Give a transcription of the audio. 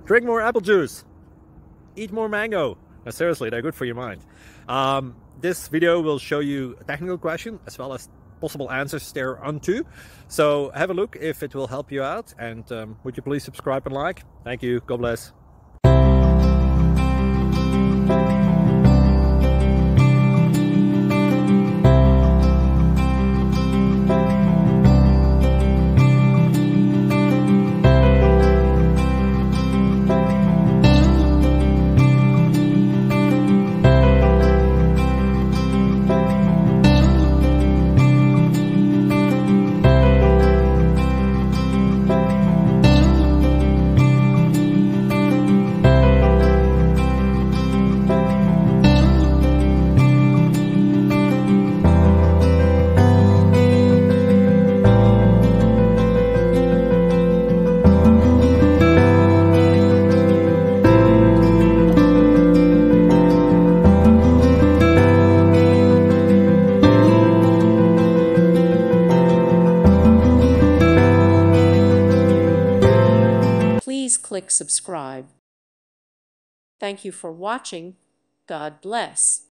Drink more apple juice. Eat more mango. No, seriously, they're good for your mind. This video will show you a technical question as well as possible answers thereunto. So have a look if it will help you out, and would you please subscribe and like? Thank you. God bless. Please click subscribe. Thank you for watching. God bless.